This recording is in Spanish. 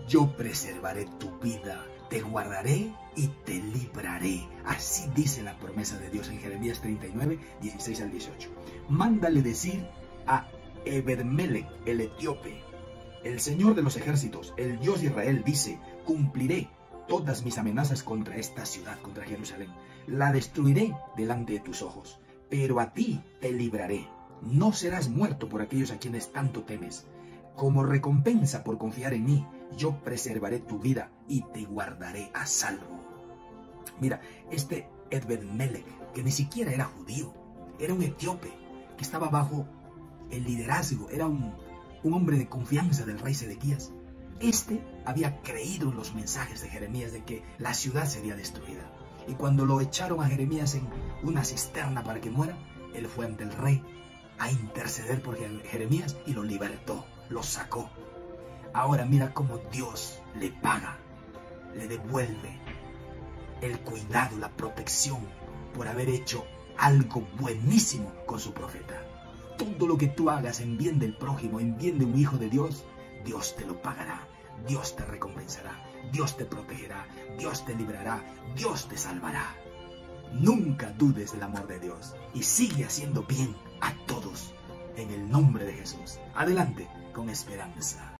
yo preservaré tu vida, te guardaré y te libraré. Así dice la promesa de Dios en Jeremías 39, 16 al 18. Mándale decir a Ebed-Melech, el etíope: el Señor de los ejércitos, el Dios de Israel, dice: cumpliré todas mis amenazas contra esta ciudad, contra Jerusalén. La destruiré delante de tus ojos, pero a ti te libraré. No serás muerto por aquellos a quienes tanto temes. Como recompensa por confiar en mí, yo preservaré tu vida y te guardaré a salvo. Mira, este Ebed-Melech, que ni siquiera era judío, era un etíope que estaba bajo el liderazgo, era un hombre de confianza del rey Sedequías. Este había creído en los mensajes de Jeremías de que la ciudad sería destruida. Y cuando lo echaron a Jeremías en una cisterna para que muera, él fue ante el rey a interceder por Jeremías y lo libertó, lo sacó. Ahora mira cómo Dios le paga, le devuelve el cuidado, la protección por haber hecho algo buenísimo con su profeta. Todo lo que tú hagas en bien del prójimo, en bien de un hijo de Dios, Dios te lo pagará, Dios te recompensará, Dios te protegerá, Dios te librará, Dios te salvará. Nunca dudes del amor de Dios y sigue haciendo bien a todos en el nombre de Jesús. Adelante con esperanza.